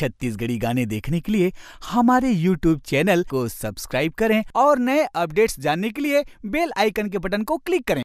छत्तीसगढ़ी गाने देखने के लिए हमारे YouTube चैनल को सब्सक्राइब करें और नए अपडेट्स जानने के लिए बेल आइकन के बटन को क्लिक करें।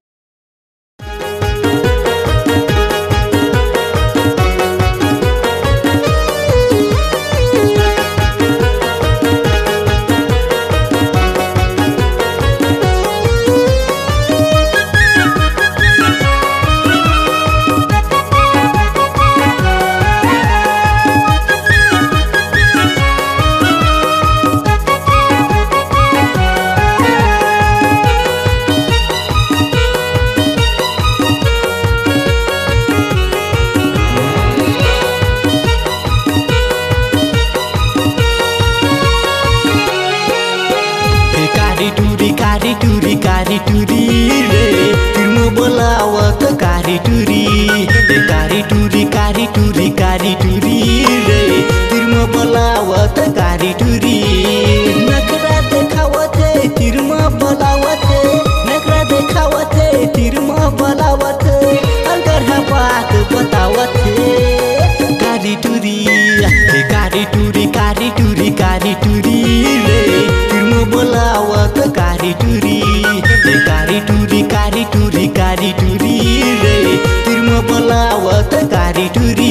कारी टूरी रे तिर्मो बोलावत कारी टूरी कारी टूरी कारी टूरी कारी टूरी रे तिर्मो बोलावत कारी टूरी नखरा देखावते तिर्मो बोलावते नखरा देखावते तिर्मो बोलावते अगर बात बतावते कारी टूरी कारी टूरी कारी टूरी कारी टूरी रे तिर्मो बोलावत कारी टूरी कारी टूरी कारी टूरी कारी टूरी रे तिर्मो बोलावत कारी टूरी।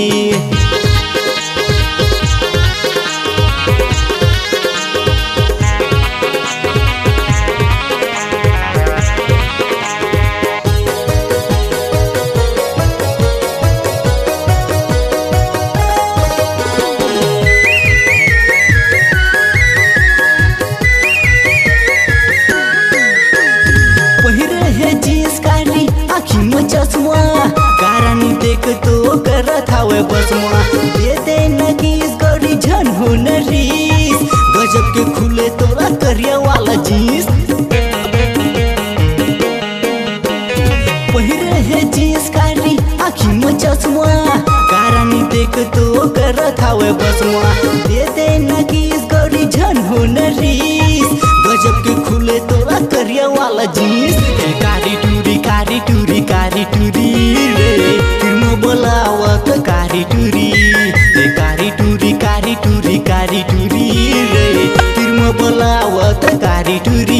चश्मा कारण देख तो करत हवे बसमा दे दे नगीस गड़ी झन हो नरीस गजब के खुले तोरा करिया वाला जींस पहिरे है जींस कारी आँखी में चश्मा कारण देख तो करत हवे बसमा दे दे नगीस गड़ी झन हो नरीस गजब के खुले तोरा करिया वाला जींस कारी टूरी कारी टूरी कारी टूरी रे तिर्मो बोलावत कारी टूरी कारी टूरी कारी टूरी कारी टूरी रे तिर्मो बोलावत कारी टूरी।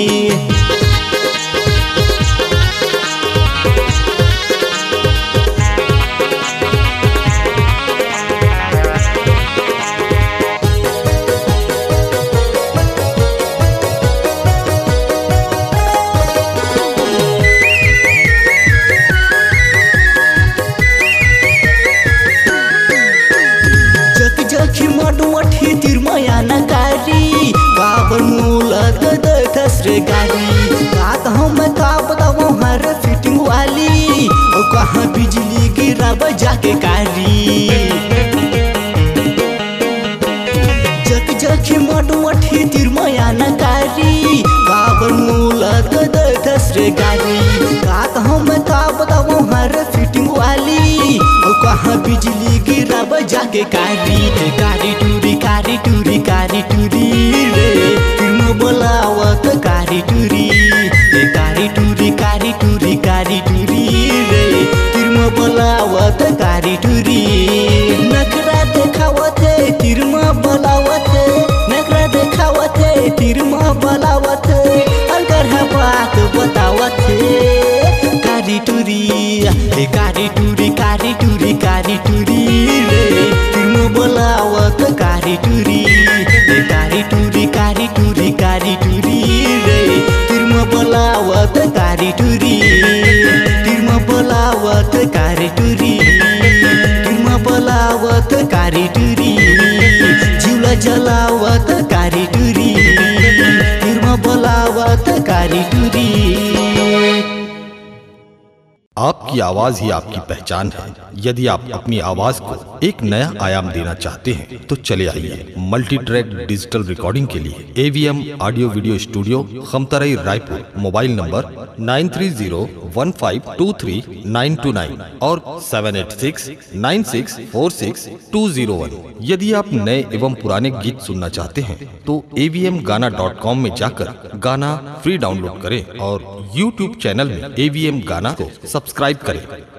मठी तिर्मया नकारी काबर मूलत दसरे गाड़ी रात हम का बताऊं हर फिटिंग वाली और कहाँ बिजली गिराब जाके कारी जक जखी मठी तिर्मया नकारी काबर मूलत दसरे गाड़ी रात हम का बताऊं हर फिटिंग वाली और कहाँ बिजली गिराब जाके कारी कारी टूरी कारी टूरी कारी टूरी रे तिर्मो बोलावत कारी टूरी कारी टूरी कारी टूरी कारी टूरी रे तिर्मो बोलावत कारी टूरी नखरा देखावते तिर्मो बोलावते नखरा देखावते तिर्मो बोलावते अगर बात बतावते कारी टूरी कारी टूरी कारी टूरी कारी टूरी रे तिर्मो बोलावत कारी टूरी कारी टूरी कारी टूरी कारी टूरी रे तिर्मो बोलावत कारी टूरी तिर्मो बोलावत कारी टूरी तिर्मो बोलावत कारी टूरी जिउला जलावत कारी टूरी तिर्मो बोलावत कारी टूरी। आपकी आवाज ही आपकी पहचान है। यदि आप अपनी आवाज को एक नया आयाम देना चाहते हैं तो चले आइए मल्टी ट्रैक डिजिटल रिकॉर्डिंग के लिए AVM audio video studio Khamtarai Raipur. Mobile number 9301523929 और 7869646201। यदि आप नए एवं पुराने गीत सुनना चाहते हैं तो avmgana.com में जाकर गाना फ्री डाउनलोड करें और YouTube चैनल में AVM गाना को सब्सक्राइब करें।